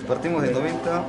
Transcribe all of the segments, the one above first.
partimos de 90.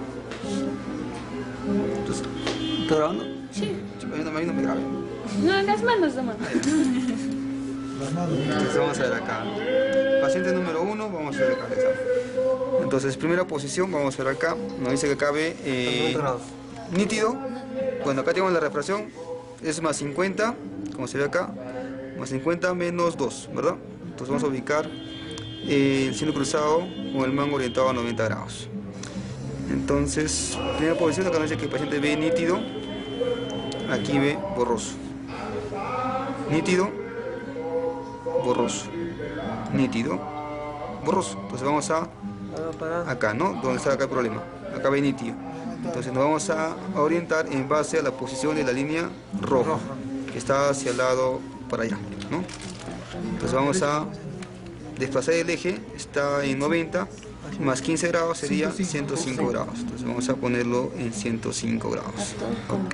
Entonces, ¿está grabando? Sí. No me grabe. No, las manos nomás. Entonces vamos a ver acá. Paciente número 1, vamos a ver acá. Entonces, primera posición, vamos a ver acá. Nos dice que cabe nítido. Bueno, acá tenemos la refracción. Es más 50, como se ve acá. Más 50 menos 2, ¿verdad? Entonces vamos a ubicar el cielo cruzado con el mango orientado a 90 grados. Entonces, primera posición, acá nos dice que el paciente ve nítido. Aquí ve borroso. Nítido, borroso. Nítido, borroso. Entonces vamos a acá, ¿no? ¿Dónde está acá el problema? Acá ve nítido. Entonces nos vamos a orientar en base a la posición de la línea roja, que está hacia el lado para allá, ¿no? Entonces vamos a desplazar el eje, está en 90, más 15 grados sería 105 grados. Entonces vamos a ponerlo en 105 grados. ¿Ok?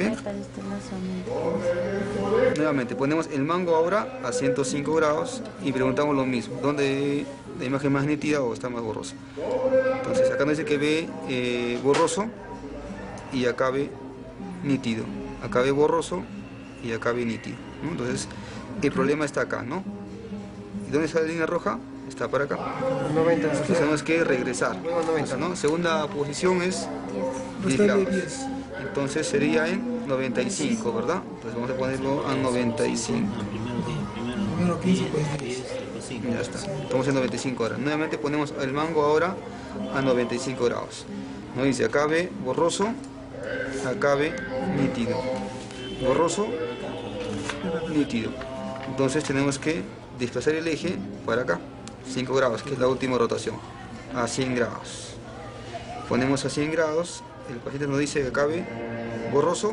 Nuevamente ponemos el mango ahora a 105 grados y preguntamos lo mismo, ¿dónde la imagen más nítida o está más borrosa? Entonces acá nos dice que ve borroso y acá ve nítido. Acá ve borroso y acá ve nítido, ¿no? Entonces el problema está acá, ¿no? ¿Y dónde está la línea roja? Está para acá. 90. Entonces tenemos que regresar. Entonces, ¿no? Segunda posición es 10 grados. Entonces sería en 95, ¿verdad? Entonces vamos a ponerlo a 95. Primero 15, pues 10. Ya está. Estamos en 95 ahora. Nuevamente ponemos el mango ahora a 95 grados. Nos dice acá ve borroso, acá ve nítido. Borroso, nítido. Entonces tenemos que desplazar el eje para acá, 5 grados, que es la última rotación, a 100 grados. Ponemos a 100 grados, el paciente nos dice que acá ve borroso,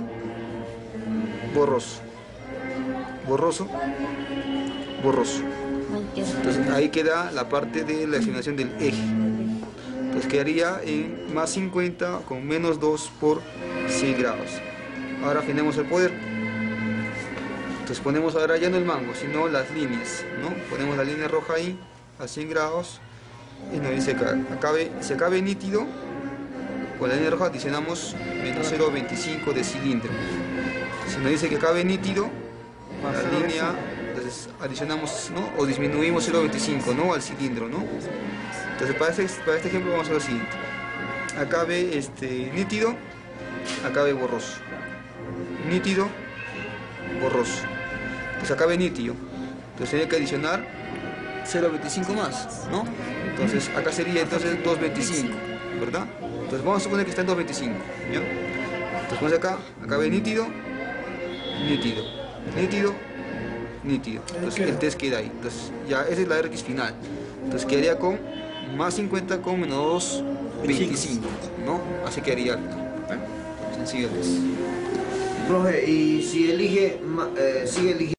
borroso, borroso, borroso. Entonces ahí queda la parte de la asignación del eje. Entonces quedaría en más 50 con menos 2 por 100 grados. Ahora afinemos el poder. Entonces ponemos ahora ya no el mango, sino las líneas, ¿no? Ponemos la línea roja ahí, a 100 grados, y nos dice que si acá ve nítido, con la línea roja adicionamos menos 0,25 de cilindro. Si nos dice que acá ve nítido, la línea, entonces adicionamos, ¿no? O disminuimos 0,25, ¿no? Al cilindro, ¿no? Entonces para este ejemplo vamos a hacer lo siguiente. Acá ve nítido, acá ve borroso. Nítido, borroso. Entonces acá ve nítido. Entonces tiene que adicionar 0,25 más, ¿no? Entonces acá sería entonces 2,25, ¿verdad? Entonces vamos a suponer que está en 2,25, ¿ya? Entonces ponemos acá ve nítido, nítido, nítido, nítido. Entonces el test queda ahí. Entonces ya esa es la RX final. Entonces quedaría con más 50 con menos 2,25, ¿no? Así quedaría. Sencillo el test. Profe, y si elige, sigue eligiendo